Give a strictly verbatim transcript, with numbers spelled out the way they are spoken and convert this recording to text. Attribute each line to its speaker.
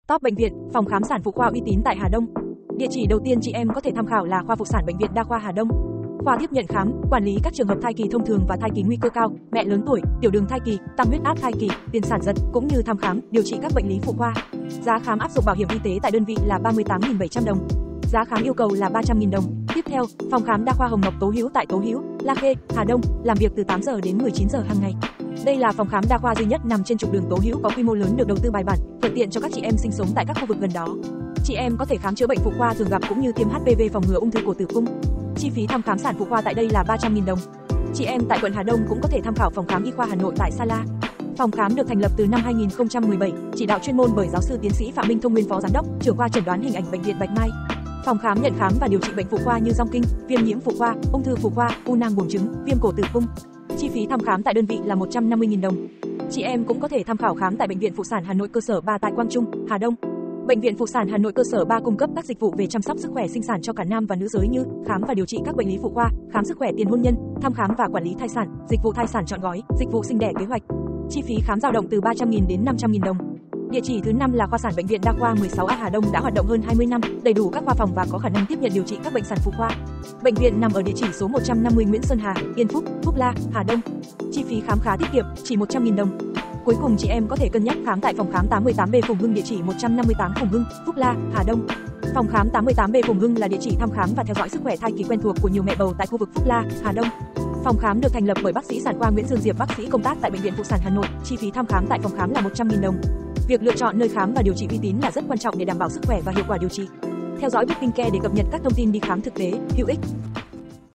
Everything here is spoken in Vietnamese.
Speaker 1: Top bệnh viện, phòng khám sản phụ khoa uy tín tại Hà Đông. Địa chỉ đầu tiên chị em có thể tham khảo là khoa phụ sản bệnh viện Đa khoa Hà Đông. Khoa tiếp nhận khám, quản lý các trường hợp thai kỳ thông thường và thai kỳ nguy cơ cao, mẹ lớn tuổi, tiểu đường thai kỳ, tăng huyết áp thai kỳ, tiền sản giật, cũng như thăm khám, điều trị các bệnh lý phụ khoa. Giá khám áp dụng bảo hiểm y tế tại đơn vị là ba mươi tám nghìn bảy trăm đồng. Giá khám yêu cầu là ba trăm nghìn đồng. Tiếp theo, phòng khám Đa khoa Hồng Ngọc Tố Hữu tại Tố Hữu, La Khê, Hà Đông, làm việc từ tám giờ đến mười chín giờ hàng ngày. Đây là phòng khám đa khoa duy nhất nằm trên trục đường Tố Hữu, có quy mô lớn, được đầu tư bài bản, thuận tiện cho các chị em sinh sống tại các khu vực gần đó. Chị em có thể khám chữa bệnh phụ khoa thường gặp cũng như tiêm hát pê vê phòng ngừa ung thư cổ tử cung. Chi phí thăm khám sản phụ khoa tại đây là ba trăm nghìn đồng. Chị em tại quận Hà Đông cũng có thể tham khảo phòng khám y khoa Hà Nội tại Sa La. Phòng khám được thành lập từ năm hai nghìn không trăm mười bảy, chỉ đạo chuyên môn bởi giáo sư tiến sĩ Phạm Minh Thông, nguyên phó giám đốc, trưởng khoa chẩn đoán hình ảnh bệnh viện Bạch Mai. Phòng khám nhận khám và điều trị bệnh phụ khoa như dong kinh, viêm nhiễm phụ khoa, ung thư phụ khoa, u nang buồng trứng, viêm cổ tử cung. Chi phí thăm khám tại đơn vị là một trăm năm mươi nghìn đồng. Chị em cũng có thể tham khảo khám tại Bệnh viện Phụ sản Hà Nội cơ sở ba tại Quang Trung, Hà Đông. Bệnh viện Phụ sản Hà Nội cơ sở ba cung cấp các dịch vụ về chăm sóc sức khỏe sinh sản cho cả nam và nữ giới như khám và điều trị các bệnh lý phụ khoa, khám sức khỏe tiền hôn nhân, thăm khám và quản lý thai sản, dịch vụ thai sản trọn gói, dịch vụ sinh đẻ kế hoạch. Chi phí khám dao động từ ba trăm nghìn đến năm trăm nghìn đồng. Địa chỉ thứ năm là khoa sản Bệnh viện Đa khoa mười sáu A Hà Đông, đã hoạt động hơn hai mươi năm, đầy đủ các khoa phòng và có khả năng tiếp nhận điều trị các bệnh sản phụ khoa. Bệnh viện nằm ở địa chỉ số một trăm năm mươi Nguyễn Xuân Hà, Yên Phúc, Phúc La, Hà Đông. Chi phí khám khá tiết kiệm, chỉ một trăm nghìn đồng. Cuối cùng chị em có thể cân nhắc khám tại phòng khám tám mươi tám B Phùng Hưng, địa chỉ một trăm năm mươi tám Phùng Hưng, Phúc La, Hà Đông. Phòng khám tám mươi tám B Phùng Hưng là địa chỉ thăm khám và theo dõi sức khỏe thai kỳ quen thuộc của nhiều mẹ bầu tại khu vực Phúc La, Hà Đông. Phòng khám được thành lập bởi bác sĩ sản khoa Nguyễn Dương Diệp, bác sĩ công tác tại Bệnh viện Phụ sản Hà Nội. Chi phí thăm khám tại phòng khám là một trăm nghìn đồng. Việc lựa chọn nơi khám và điều trị uy tín là rất quan trọng để đảm bảo sức khỏe và hiệu quả điều trị. Theo dõi Booking Care để cập nhật các thông tin đi khám thực tế, hữu ích.